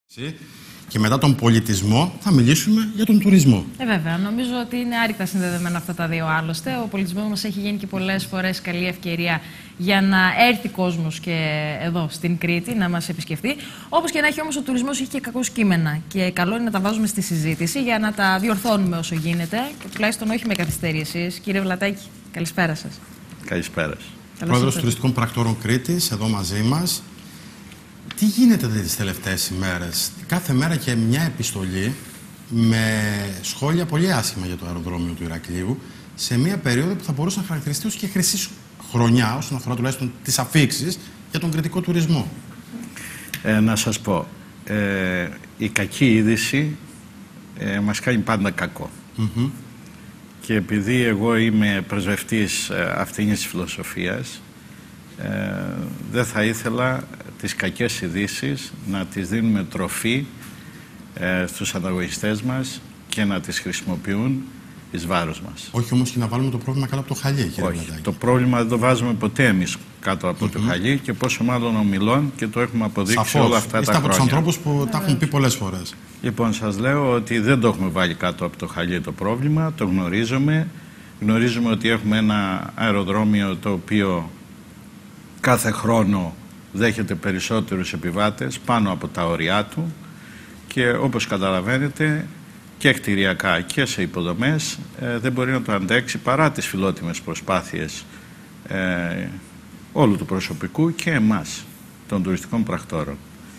Και μετά τον πολιτισμό θα μιλήσουμε για τον τουρισμό. Βέβαια, νομίζω ότι είναι άρρηκτα συνδεδεμένα αυτά τα δύο άλλωστε. Ο πολιτισμός μας έχει γίνει και πολλές φορές καλή ευκαιρία για να έρθει κόσμος και εδώ στην Κρήτη να μας επισκεφτεί. Όπως και να έχει όμως, ο τουρισμός έχει και κακούς κείμενα. Και καλό είναι να τα βάζουμε στη συζήτηση για να τα διορθώνουμε όσο γίνεται. Και τουλάχιστον όχι με καθυστερήσεις. Κύριε Βλατάκη, καλησπέρα σας. Καλησπέρα. Πρόεδρος Τουριστικών Πρακτόρων Κρήτης, εδώ μαζί μας. Τι γίνεται τις τελευταίες ημέρες? Κάθε μέρα και μια επιστολή με σχόλια πολύ άσχημα για το αεροδρόμιο του Ηρακλείου, σε μια περίοδο που θα μπορούσε να χαρακτηριστεί ως και χρυσή χρονιά, όσον αφορά τουλάχιστον τις αφίξεις για τον κρητικό τουρισμό. Να σας πω, η κακή είδηση μας κάνει πάντα κακό. Και επειδή εγώ είμαι πρεσβευτής αυτής της φιλοσοφίας, δεν θα ήθελα τις κακές ειδήσεις να τις δίνουμε τροφή στους ανταγωνιστές μας και να τις χρησιμοποιούν εις βάρος μας. Όχι όμως και να βάλουμε το πρόβλημα κάτω από το χαλί, κύριε Βλατάκη. Το πρόβλημα δεν το βάζουμε ποτέ εμείς κάτω από το χαλί και πόσο μάλλον ομιλών, και το έχουμε αποδείξει όλα αυτά τα χρόνια. Είστε από τους ανθρώπους που τα έχουν πει πολλές φορές. Λοιπόν, σας λέω ότι δεν το έχουμε βάλει κάτω από το χαλί το πρόβλημα, το γνωρίζουμε. Γνωρίζουμε ότι έχουμε ένα αεροδρόμιο το οποίο κάθε χρόνο δέχεται περισσότερους επιβάτες πάνω από τα όρια του και όπως καταλαβαίνετε και κτηριακά και σε υποδομές δεν μπορεί να το αντέξει παρά τις φιλότιμες προσπάθειες όλου του προσωπικού και εμάς των τουριστικών πρακτόρων.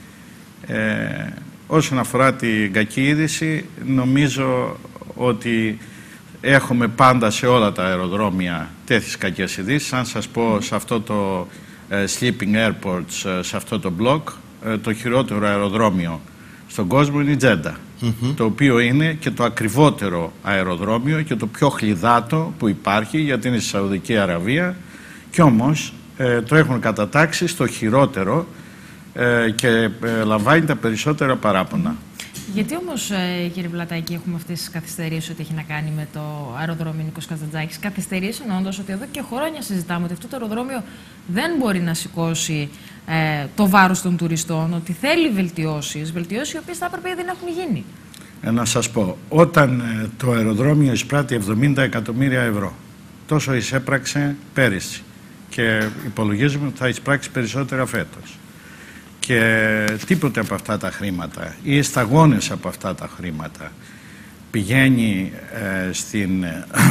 Όσον αφορά την κακή είδηση, νομίζω ότι έχουμε πάντα σε όλα τα αεροδρόμια τέτοιες κακές ειδήσεις. Αν σας πω, σε αυτό το sleeping airports, σε αυτό το blog, το χειρότερο αεροδρόμιο στον κόσμο είναι η Τζέντα, το οποίο είναι και το ακριβότερο αεροδρόμιο και το πιο χλιδάτο που υπάρχει, γιατί είναι στη Σαουδική Αραβία, και όμως το έχουν κατατάξει στο χειρότερο και λαμβάνει τα περισσότερα παράπονα. Γιατί όμως, κύριε Βλατάκη, έχουμε αυτές τις καθυστερήσεις ότι έχει να κάνει με το αεροδρόμιο Νίκος Καζαντζάκης? Καθυστερήσεις εννοώντας ότι εδώ και χρόνια συζητάμε ότι αυτό το αεροδρόμιο δεν μπορεί να σηκώσει το βάρος των τουριστών, ότι θέλει βελτιώσεις οι οποίες θα έπρεπε ήδη να έχουν γίνει. Να σας πω, όταν το αεροδρόμιο εισπράττει 70 εκατομμύρια ευρώ, τόσο εισέπραξε πέρυσι και υπολογίζουμε ότι θα εισπράξει περισσότερα φέτος. Και τίποτε από αυτά τα χρήματα ή οι σταγόνες από αυτά τα χρήματα πηγαίνει στην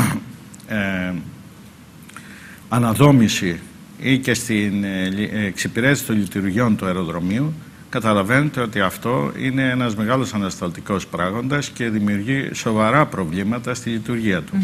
αναδόμηση ή και στην εξυπηρέτηση των λειτουργιών του αεροδρομίου, καταλαβαίνετε ότι αυτό είναι ένας μεγάλος ανασταλτικός πράγοντας και δημιουργεί σοβαρά προβλήματα στη λειτουργία του.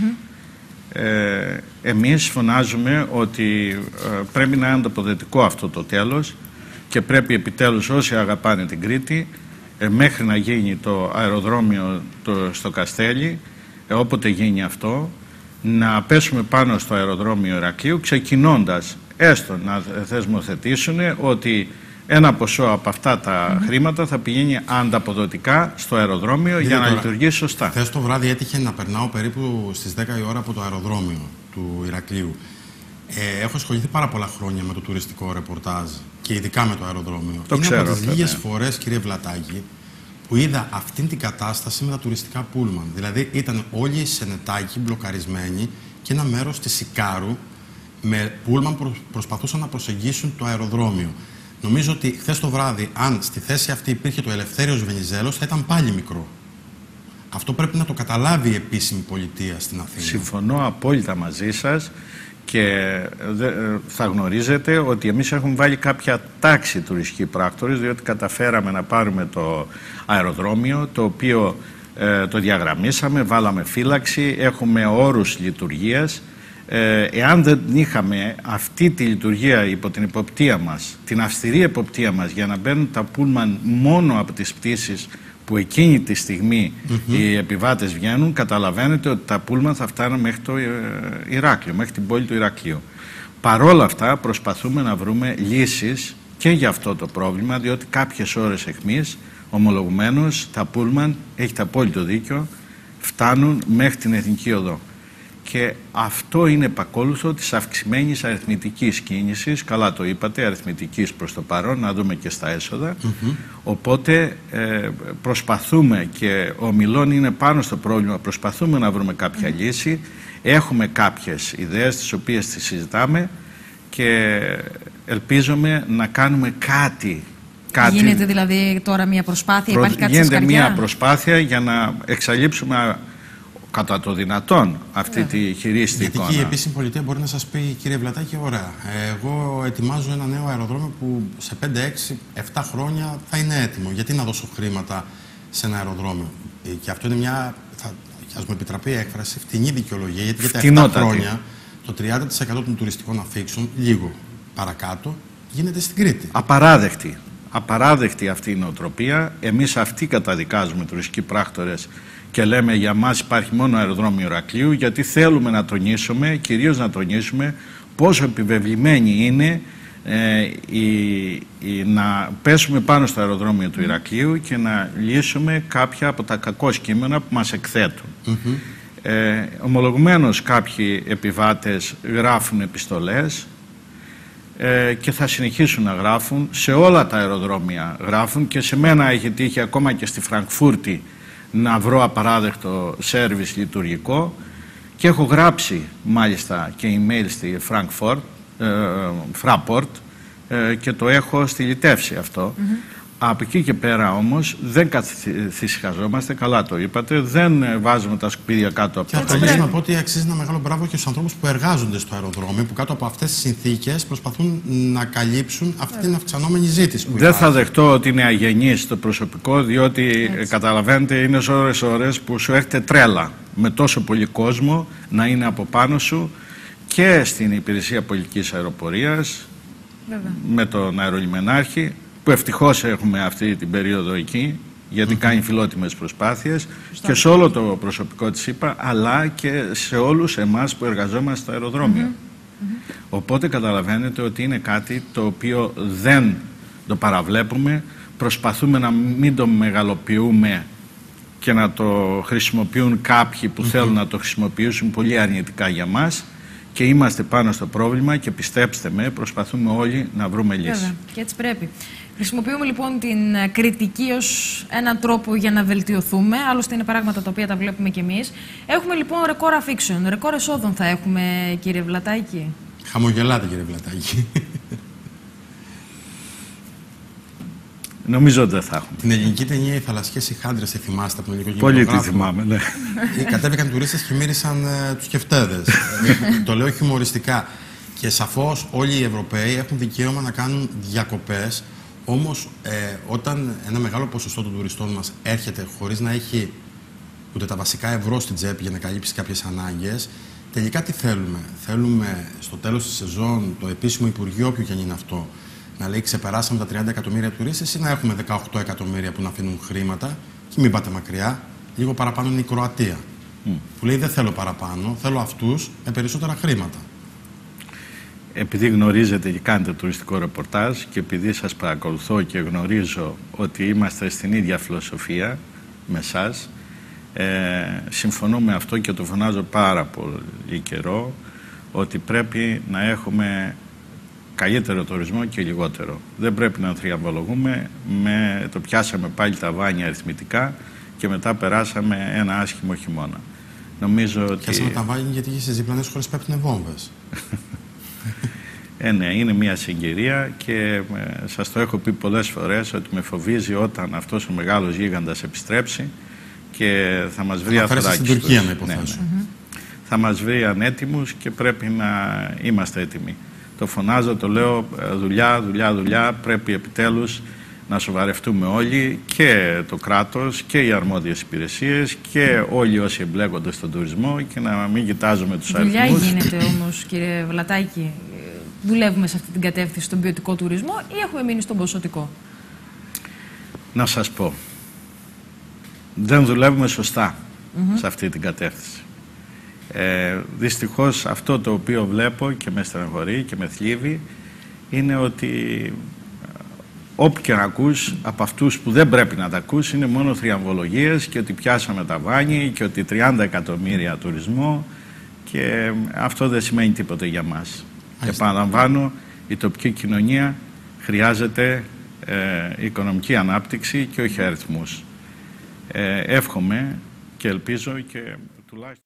Εμείς φωνάζουμε ότι πρέπει να είναι ανταποδοτικό αυτό το τέλος και πρέπει επιτέλους όσοι αγαπάνε την Κρήτη, μέχρι να γίνει το αεροδρόμιο στο Καστέλι, όποτε γίνει αυτό, να πέσουμε πάνω στο αεροδρόμιο Ηρακλείου, ξεκινώντας έστω να θεσμοθετήσουν ότι ένα ποσό από αυτά τα χρήματα θα πηγαίνει ανταποδοτικά στο αεροδρόμιο για να λειτουργήσει σωστά. Χθες το βράδυ έτυχε να περνάω περίπου στις 10 η ώρα από το αεροδρόμιο του Ηρακλείου. Έχω ασχοληθεί πάρα πολλά χρόνια με το τουριστικό ρεπορτάζ και ειδικά με το αεροδρόμιο. Είναι από τις λίγες φορές, κύριε Βλατάκη, που είδα αυτήν την κατάσταση με τα τουριστικά πούλμαν. Δηλαδή ήταν όλοι οι Σενετάκοι μπλοκαρισμένοι και ένα μέρος της Ικάρου με πούλμαν προσπαθούσαν να προσεγγίσουν το αεροδρόμιο. Νομίζω ότι χθες το βράδυ, αν στη θέση αυτή υπήρχε το Ελευθέριος Βενιζέλος, θα ήταν πάλι μικρό. Αυτό πρέπει να το καταλάβει η επίσημη πολιτεία στην Αθήνα. Συμφωνώ απόλυτα μαζί σας. Και θα γνωρίζετε ότι εμείς έχουμε βάλει κάποια τάξη τουριστικοί πράκτορες, διότι καταφέραμε να πάρουμε το αεροδρόμιο, το οποίο το διαγραμμίσαμε, βάλαμε φύλαξη, έχουμε όρους λειτουργίας. Εάν δεν είχαμε αυτή τη λειτουργία υπό την εποπτεία μας, την αυστηρή εποπτεία μας, για να μπαίνουν τα πούλμαν μόνο από τις πτήσεις που εκείνη τη στιγμή οι επιβάτες βγαίνουν, καταλαβαίνετε ότι τα πούλμαν θα φτάνουν μέχρι το Ηράκλειο, μέχρι την πόλη του Ηρακλείου. Παρόλα αυτά προσπαθούμε να βρούμε λύσεις και για αυτό το πρόβλημα, διότι κάποιες ώρες εχμής, ομολογουμένως, τα πούλμαν, έχετε απόλυτο δίκιο, φτάνουν μέχρι την Εθνική Οδό. Και αυτό είναι επακόλουθο της αυξημένης αριθμητικής κίνησης, καλά το είπατε, αριθμητικής προς το παρόν, να δούμε και στα έσοδα. Οπότε προσπαθούμε, και ο Μιλών είναι πάνω στο πρόβλημα, προσπαθούμε να βρούμε κάποια λύση. Έχουμε κάποιες ιδέες τις οποίες τις συζητάμε και ελπίζουμε να κάνουμε κάτι. Γίνεται δηλαδή τώρα μια προσπάθεια, υπάρχει κάτι γίνεται μια προσπάθεια για να εξαλείψουμε κατά το δυνατόν αυτή τη χειρίστη εικόνα. Γιατί η επίσημη πολιτεία μπορεί να σας πει, κύριε Βλατάκη, ωραία, εγώ ετοιμάζω ένα νέο αεροδρόμιο που σε 5, 6, 7 χρόνια θα είναι έτοιμο. Γιατί να δώσω χρήματα σε ένα αεροδρόμιο? Και αυτό είναι μια, ας μου επιτραπεί η έκφραση, φτηνή δικαιολογία. Γιατί για τα 7 χρόνια το 30% των τουριστικών αφήξεων, λίγο παρακάτω, γίνεται στην Κρήτη. Απαράδεκτη. Απαράδεκτη αυτή η νοοτροπία. Εμείς αυτή καταδικάζουμε, τουριστικοί πράκτορες, και λέμε για μας υπάρχει μόνο αεροδρόμιο Ηρακλείου, γιατί θέλουμε να τονίσουμε, κυρίως να τονίσουμε πόσο επιβεβλημένη είναι να πέσουμε πάνω στο αεροδρόμιο του Ηρακλείου και να λύσουμε κάποια από τα κακό κείμενα που μας εκθέτουν. Ομολογουμένως κάποιοι επιβάτες γράφουν επιστολές και θα συνεχίσουν να γράφουν, σε όλα τα αεροδρόμια γράφουν, και σε μένα έχει τύχει ακόμα και στη Φραγκφούρτη να βρω απαράδεκτο σέρβις λειτουργικό, και έχω γράψει μάλιστα και email στη Fraport και το έχω στυλιτεύσει αυτό. Από εκεί και πέρα όμως δεν καθησυχαζόμαστε, καλά το είπατε, δεν βάζουμε τα σκουπίδια κάτω από τα αεροδρόμια. Και θέλω να πω ότι αξίζει ένα μεγάλο μπράβο και στους ανθρώπους που εργάζονται στο αεροδρόμιο, που κάτω από αυτές τις συνθήκες προσπαθούν να καλύψουν αυτή την αυξανόμενη ζήτηση. Δεν θα δεχτώ ότι είναι αγενής το προσωπικό, διότι καταλαβαίνετε, είναι ώρες που σου έρχεται τρέλα με τόσο πολύ κόσμο να είναι από πάνω σου, και στην υπηρεσία πολιτικής αεροπορίας, με τον αερολιμενάρχη, που ευτυχώς έχουμε αυτή την περίοδο εκεί, γιατί κάνει φιλότιμες προσπάθειες, και σε όλο το προσωπικό της ΥΠΑ, αλλά και σε όλους εμάς που εργαζόμαστε στο αεροδρόμιο. Οπότε καταλαβαίνετε ότι είναι κάτι το οποίο δεν το παραβλέπουμε, προσπαθούμε να μην το μεγαλοποιούμε και να το χρησιμοποιούν κάποιοι που θέλουν να το χρησιμοποιήσουν πολύ αρνητικά για μας, και είμαστε πάνω στο πρόβλημα και πιστέψτε με, προσπαθούμε όλοι να βρούμε λύση. Βέβαια, και έτσι πρέπει. Χρησιμοποιούμε λοιπόν την κριτική ως έναν τρόπο για να βελτιωθούμε. Άλλωστε είναι πράγματα τα οποία τα βλέπουμε κι εμείς. Έχουμε λοιπόν ρεκόρ αφήξεων. Ρεκόρ εσόδων θα έχουμε, κύριε Βλατάκη? Χαμογελάτε, κύριε Βλατάκη. Νομίζω ότι δεν θα έχουμε. Την ελληνική ταινία «Οι θαλασσιές Ηχάντρες», τη θυμάστε από τον ελληνικό κινηματογράφο? Πολύ τη θυμάμαι, ναι. Κατέβηκαν τουρίστες και μύρισαν τους κεφτέδες. Το λέω χιουμοριστικά. Και σαφώς όλοι οι Ευρωπαίοι έχουν δικαίωμα να κάνουν διακοπές. Όμως, όταν ένα μεγάλο ποσοστό των τουριστών μας έρχεται χωρίς να έχει ούτε τα βασικά ευρώ στην τσέπη για να καλύψει κάποιες ανάγκες, τελικά τι θέλουμε? Θέλουμε στο τέλος της σεζόν το επίσημο Υπουργείο, όποιο και αν είναι αυτό, να λέει ξεπεράσαμε τα 30 εκατομμύρια τουρίστες, ή να έχουμε 18 εκατομμύρια που να αφήνουν χρήματα? Και μην πάτε μακριά, λίγο παραπάνω είναι η Κροατία, που λέει δεν θέλω παραπάνω, θέλω αυτούς με περισσότερα χρήματα. Επειδή γνωρίζετε και κάνετε τουριστικό ρεπορτάζ, και επειδή σας παρακολουθώ και γνωρίζω ότι είμαστε στην ίδια φιλοσοφία με εσάς, συμφωνώ με αυτό και το φωνάζω πάρα πολύ καιρό, ότι πρέπει να έχουμε καλύτερο τουρισμό και λιγότερο. Δεν πρέπει να θριαμβολογούμε με το πιάσαμε πάλι τα βάνια αριθμητικά και μετά περάσαμε ένα άσχημο χειμώνα. Νομίζω ότι... Πιάσαμε τα βάνια γιατί στις διπλανές χώρες πέφτουν βόμβες. Ναι, είναι μια συγκυρία, και σας το έχω πει πολλές φορές ότι με φοβίζει όταν αυτός ο μεγάλος γίγαντας επιστρέψει και θα μας βρει αθωράκιστος. Στην Τουρκία, να υποθέσω. Θα μας βρει ανέτοιμους και πρέπει να είμαστε έτοιμοι. Το φωνάζω, το λέω, δουλειά, πρέπει επιτέλους να σοβαρευτούμε όλοι, και το κράτος και οι αρμόδιες υπηρεσίες και όλοι όσοι εμπλέκονται στον τουρισμό, και να μην κοιτάζουμε τους αριθμούς. Δουλειά γίνεται όμως, κύριε Βλατάκη? Δουλεύουμε σε αυτή την κατεύθυνση, στον ποιοτικό τουρισμό, ή έχουμε μείνει στον ποσοτικό? Να σας πω, δεν δουλεύουμε σωστά σε αυτή την κατεύθυνση. Δυστυχώς αυτό το οποίο βλέπω και με στεναχωρεί και με θλίβει είναι ότι όπου και να ακούς από αυτούς που δεν πρέπει να τα ακούς είναι μόνο θριαμβολογίες, και ότι πιάσαμε τα βάνη και ότι 30 εκατομμύρια τουρισμό, και αυτό δεν σημαίνει τίποτα για μας. Επαναλαμβάνω, η τοπική κοινωνία χρειάζεται οικονομική ανάπτυξη και όχι αριθμούς. Εύχομαι και ελπίζω και τουλάχιστον